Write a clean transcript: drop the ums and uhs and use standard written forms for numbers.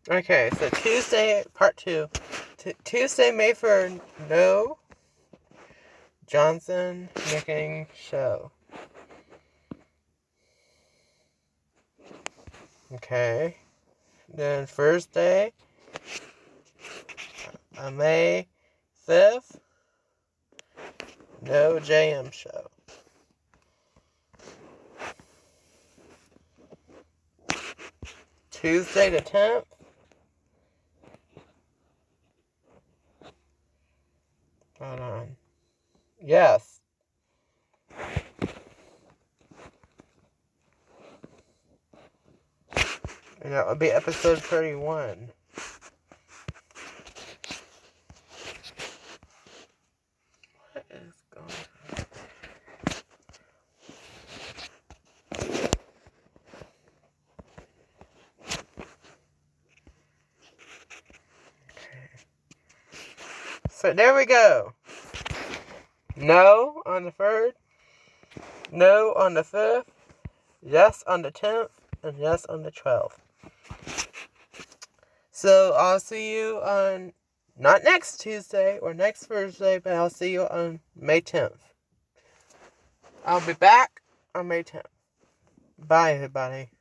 Okay, so Tuesday, part 2. Tuesday, May 3rd, no Johnson making show. Okay. Then Thursday, May 5th, no JM show. Tuesday the 10th, hold on. Yes. And that would be episode 31. What is going on? Okay. So there we go. No on the 3rd, no on the 5th, yes on the 10th, and yes on the 12th. So I'll see you on, not next Tuesday or next Thursday, but I'll see you on May 10th. I'll be back on May 10th. Bye, everybody.